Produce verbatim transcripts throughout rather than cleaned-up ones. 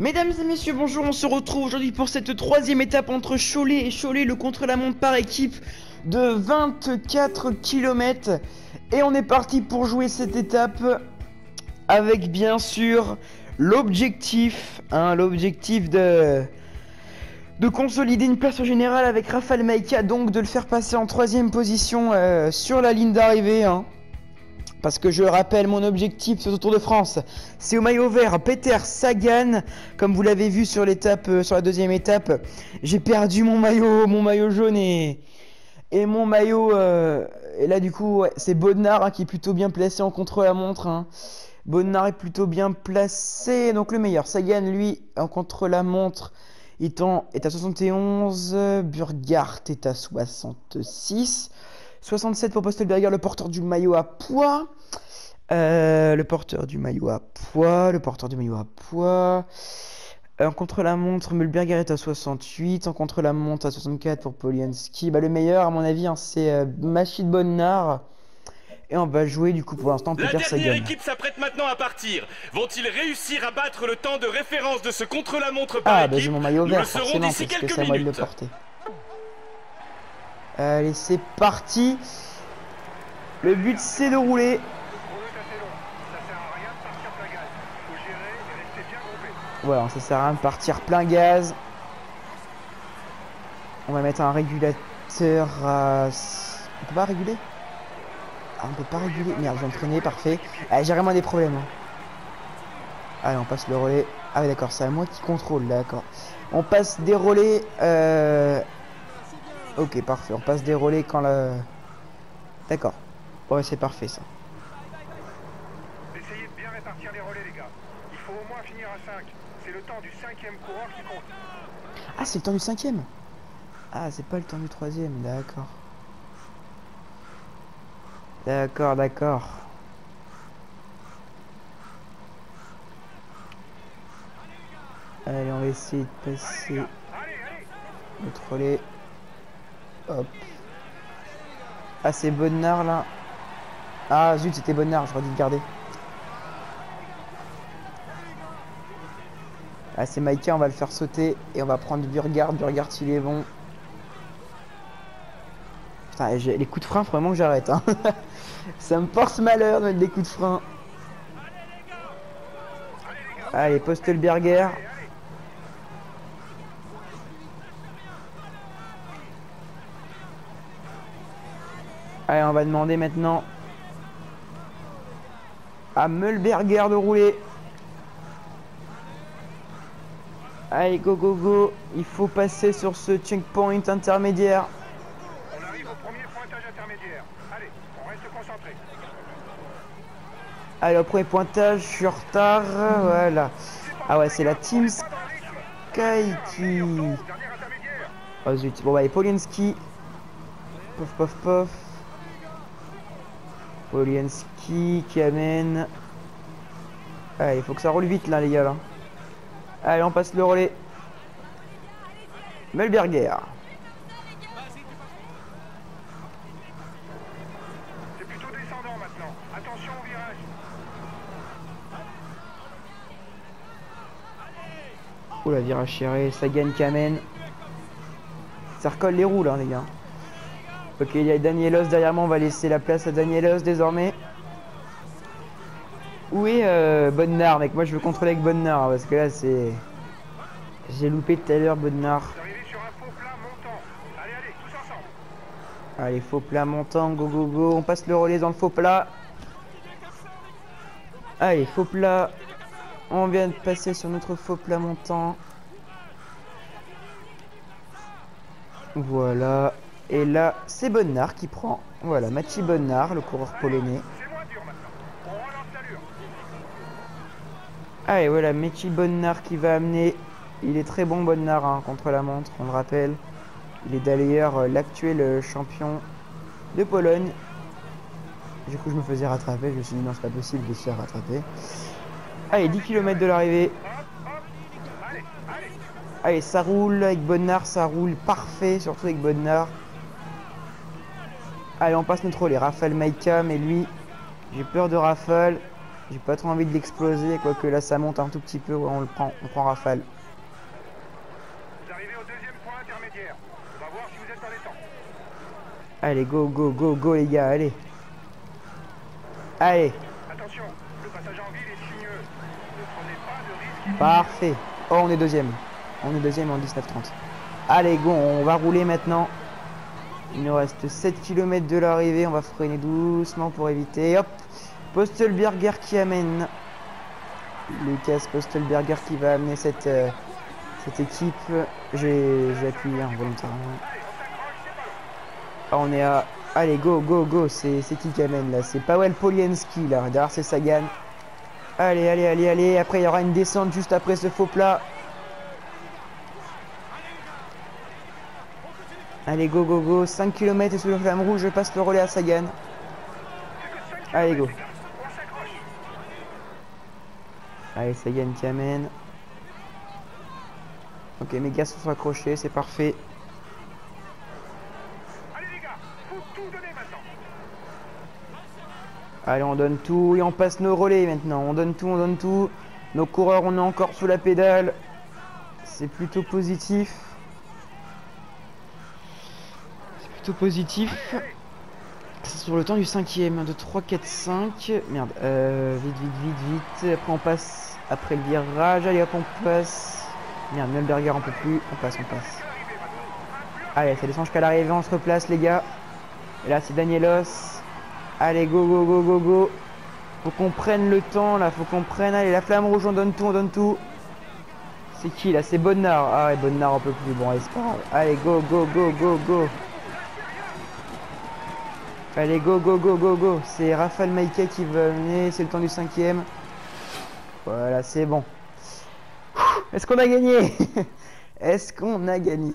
Mesdames et messieurs, bonjour, on se retrouve aujourd'hui pour cette troisième étape entre Cholet et Cholet, le contre-la-montre par équipe de vingt-quatre kilomètres. Et on est parti pour jouer cette étape avec bien sûr l'objectif, hein, l'objectif de, de consolider une place au général avec Rafał Majka, donc de le faire passer en troisième position euh, sur la ligne d'arrivée. Hein. Parce que je rappelle, mon objectif sur ce Tour de France, c'est au maillot vert Peter Sagan. Comme vous l'avez vu sur l'étape, euh, sur la deuxième étape, j'ai perdu mon maillot, mon maillot jaune et, et mon maillot. Euh, et là, du coup, ouais, c'est Bodnar hein, qui est plutôt bien placé en contre-la-montre. Hein. Bodnar est plutôt bien placé, donc le meilleur. Sagan, lui, en contre-la-montre, est, en, est à soixante et onze. Burghardt est à soixante-six. soixante-sept pour Postelberger, le porteur du maillot à poids. Euh, le porteur du maillot à poids. Le porteur du maillot à poids. Euh, en contre-la-montre, Mühlberger est à soixante-huit. En contre-la-montre, à soixante-quatre pour Polianski. Bah, le meilleur, à mon avis, hein, c'est euh, Machid Bodnar. Et on va jouer, du coup, pour l'instant, Peter Sagan. La dernière équipe s'apprête maintenant à partir. Vont-ils réussir à battre le temps de référence de ce contre-la-montre par ah, équipe? bah, j'ai mon maillot Nous vert, le saurons forcément, d'ici parce que quelques c'est à moi de le minutes. porter. Allez, c'est parti. Le but, c'est de rouler. Voilà, ça sert à rien de partir plein gaz. On va mettre un régulateur à... On peut pas réguler? Ah, on peut pas réguler. Merde, j'ai entraîné, parfait. Allez, j'ai vraiment des problèmes. Hein. Allez, on passe le relais. Ah oui, d'accord, c'est à moi qui contrôle, d'accord. On passe des relais... Euh... Ok, parfait. On passe des relais quand la... D'accord. Ouais, c'est parfait, ça. Essayez de bien répartir les relais, les gars. Il faut au moins finir à cinq. C'est le temps du cinquième coureur qui compte. Ah, c'est le temps du cinquième. Ah, c'est pas le temps du troisième, d'accord. D'accord, d'accord. Allez, on va essayer de passer notre relais. Hop. Ah, c'est Bodnar, là. Ah, zut, c'était Bodnar, j'aurais dû le garder. Ah, c'est Majka, on va le faire sauter. Et on va prendre Burghardt. Burghardt, il est bon. Putain, les coups de frein, faut vraiment que j'arrête. Hein. Ça me porte malheur de mettre des coups de frein. Allez, Postelberger. Allez, on va demander maintenant à Mühlberger de rouler. Allez, go, go, go. Il faut passer sur ce checkpoint intermédiaire. On arrive au premier pointage intermédiaire. Allez, on reste concentré. Allez, au premier pointage, je suis en retard. Voilà. Ah ouais, c'est la Team Sky qui... Oh zut. Bon, bah, et Polianski. Pof, pof, pof. Polianski qui amène. Allez, il faut que ça roule vite, là, les gars, là. Allez, on passe le relais. Mühlberger. C'est plutôt descendant maintenant. Attention au virage. Oh, la virage chéré. Sagan qui amène. Ça recolle les roues, là, les gars. Ok, il y a Danielos derrière moi. On va laisser la place à Danielos désormais. Où est euh, Bodnar, mec? Moi, je veux contrôler avec Bodnar. Parce que là, c'est... J'ai loupé tout à l'heure Bodnar. Vous arrivez sur un faux plat montant. Allez, allez, tous ensemble. Allez, faux plat montant, go, go, go. On passe le relais dans le faux plat. Allez, faux plat. On vient de passer sur notre faux plat montant. Voilà. Et là, c'est Bodnar qui prend. Voilà, Maciej Bodnar, le coureur polonais. C'est moins dur maintenant. On relance l'allure. Allez, voilà, Maciej Bodnar qui va amener. Il est très bon, Bodnar, hein, contre la montre, on le rappelle. Il est d'ailleurs euh, l'actuel champion de Pologne. Du coup, je me faisais rattraper. Je me suis dit, non, c'est pas possible de se faire rattraper. Allez, dix kilomètres de l'arrivée. Allez, allez. Allez, ça roule avec Bodnar, ça roule parfait, surtout avec Bodnar. Allez, on passe notre relais. Rafał Majka, mais lui, j'ai peur de Rafał. J'ai pas trop envie de l'exploser, quoique là ça monte un tout petit peu, ouais, on le prend, on prend rafale. Vous arrivez au deuxième point intermédiaire. On va voir si vous êtes dans les temps. Allez, go, go, go, go les gars, allez. Allez. Attention, le passage en ville est sinueux. Ne prenez pas de risques. Parfait. Oh, on est deuxième. On est deuxième en dix-neuf trente. Allez, go, on va rouler maintenant. Il nous reste sept kilomètres de l'arrivée. On va freiner doucement pour éviter. Hop. Postelberger qui amène. Lucas Postelberger qui va amener cette, euh, cette équipe. J'ai appuyé involontairement. Ah, on est à... Allez, go, go, go. C'est qui qui amène là? C'est Paweł Polienski là. Derrière, c'est Sagan. Allez, allez, allez, allez. Après, il y aura une descente juste après ce faux plat. Allez, go, go, go. cinq kilomètres et sous le flamme rouge, je passe le relais à Sagan. Allez, go. Allez, Sagan qui amène. Ok, mes gars sont accrochés, c'est parfait. Allez les gars, faut tout donner maintenant. Allez, on donne tout et on passe nos relais maintenant. On donne tout, on donne tout. Nos coureurs, on est encore sous la pédale. C'est plutôt positif. C'est plutôt positif. C'est sur le temps du cinquième. un, deux, trois, quatre, cinq. Merde. Euh, vite, vite, vite, vite. Après, on passe après le virage. Allez, hop, on passe. Merde, Melberger, on peut plus. On passe, on passe. Allez, ça descend jusqu'à l'arrivée. On se replace, les gars. Et là, c'est Danielos. Allez, go, go, go, go, go. Faut qu'on prenne le temps, là. Faut qu'on prenne. Allez, la flamme rouge, on donne tout, on donne tout. C'est qui, là? C'est Bonnard. Ah ouais, Bonnard, on peut plus. Bon, allez, c'est pas grave. Allez, go, go, go, go, go. Allez, go, go, go, go, go. C'est Rafał Majka qui va venir. C'est le temps du cinquième. Voilà, c'est bon. Est-ce qu'on a gagné? Est-ce qu'on a gagné?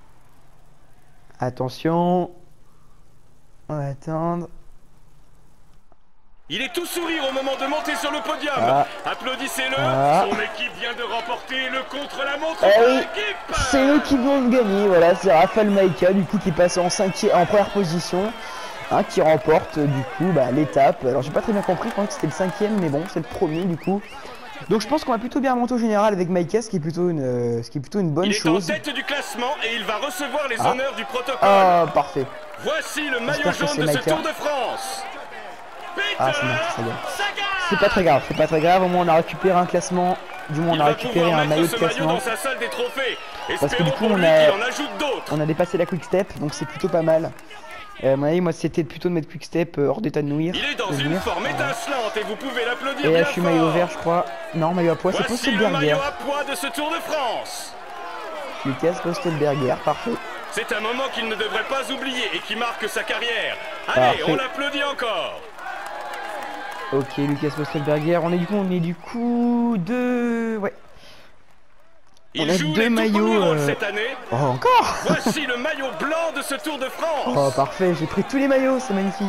Attention. On va attendre. Il est tout sourire au moment de monter sur le podium. Ah. Applaudissez-le. Ah. Son équipe vient de remporter le contre-la-montre Eh pour oui, l'équipe. c'est eux qui vont gagner. Voilà, c'est Rafał Majka du coup qui passe en cinquième, en première position, hein, qui remporte du coup bah, l'étape. Alors j'ai pas très bien compris, je pensais que c'était le cinquième, mais bon, c'est le premier du coup. Donc je pense qu'on va plutôt bien remonter au général avec Majka, ce qui est plutôt une, euh, ce qui est plutôt une bonne il chose. Il est en tête du classement et il va recevoir les Ah. honneurs du protocole. Ah, parfait. Voici le maillot J'espère que jaune c'est de ce Majka. Tour de France. Peter Ah, c'est bon, ça y est. Sagan. C'est pas très grave, c'est pas très grave. Au moins on a récupéré un classement. Du moins on Il a va récupéré pouvoir un mettre maillot ce de maillot classement. dans sa salle des trophées. Parce que du Espérons coup pour on lui a, qu'il en ajoute d'autres. on a dépassé la quick step, donc c'est plutôt pas mal. Euh, à mon avis, moi c'était plutôt de mettre quick step euh, hors d'état de nuire. Il est dans de une nuire. forme étincelante et vous pouvez l'applaudir Et bien là je suis fort. maillot vert je crois. Non, maillot à poids, c'est Voici le Postelberger. maillot à poids de ce Tour de France. Lucas Postelberger, parfait. C'est un moment qu'il ne devrait pas oublier et qui marque sa carrière. Allez, Parfait. on l'applaudit encore. Ok, Lucas Postelberger, on est du coup, on est du coup deux... Ouais. Il On a joue deux les tout maillots, premiers rôles euh, cette année. Oh, encore. Voici le maillot blanc de ce Tour de France. Oh, parfait, j'ai pris tous les maillots, c'est magnifique.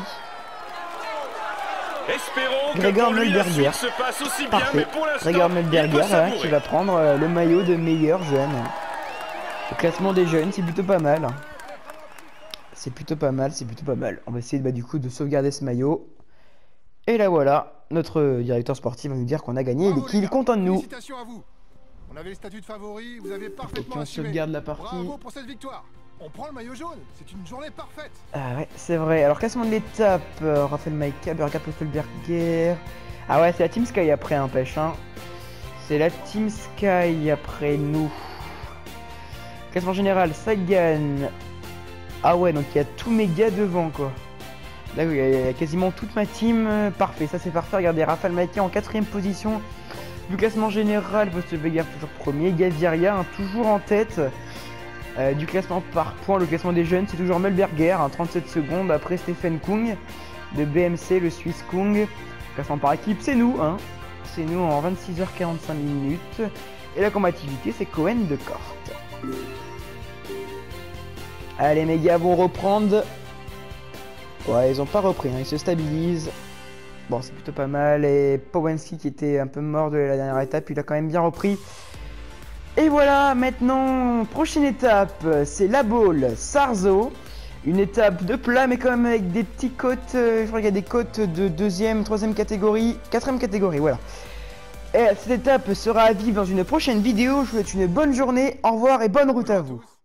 Espérons que Gregor pour lui la Melberger. suite se passe aussi bien, Parfait. mais pour l'instant, Gregor il Melberger, peut hein, savourer. qui va prendre euh, le maillot de meilleur jeune. Le classement des jeunes, c'est plutôt pas mal. C'est plutôt pas mal, c'est plutôt pas mal. On va essayer bah, du coup de sauvegarder ce maillot. Et là voilà, notre directeur sportif va nous dire qu'on a gagné et qu'il est content de nous. Félicitations à vous. On avait le statut de favori, vous avez parfaitement qu'on assumé. sauvegarde la partie. Bravo pour cette victoire. On prend le maillot jaune, c'est une journée parfaite. Ah ouais, c'est vrai. Alors classement de l'étape, euh, Rafał Majka, Burger Postelberger. Ah ouais, c'est la Team Sky après, un hein, pêche. Hein. C'est la Team Sky après nous. Classement général, Sagan. Ah ouais, donc il y a tous mes gars devant quoi. Là, il y a quasiment toute ma team. Parfait, ça c'est parfait. Regardez, Rafał Majka en quatrième position. Du classement général, Postelberger toujours premier. Gaviria hein, toujours en tête. Euh, du classement par points, le classement des jeunes, c'est toujours Melberger, hein, trente-sept secondes après Stephen Kung. De B M C, le Suisse Kung. Classement par équipe, c'est nous. Hein. C'est nous en vingt-six heures quarante-cinq minutes. Et la combativité, c'est Cohen de Kort. Allez, mes gars vont reprendre. Ouais, ils ont pas repris, hein, ils se stabilisent. Bon, c'est plutôt pas mal. Et Powenski qui était un peu mort de la dernière étape, il a quand même bien repris. Et voilà, maintenant, prochaine étape, c'est la Baule Sarzo. Une étape de plat, mais quand même avec des petits côtes. Euh, je crois qu'il y a des côtes de deuxième, troisième catégorie, quatrième catégorie, voilà. Et cette étape sera à vivre dans une prochaine vidéo. Je vous souhaite une bonne journée, au revoir et bonne route à vous.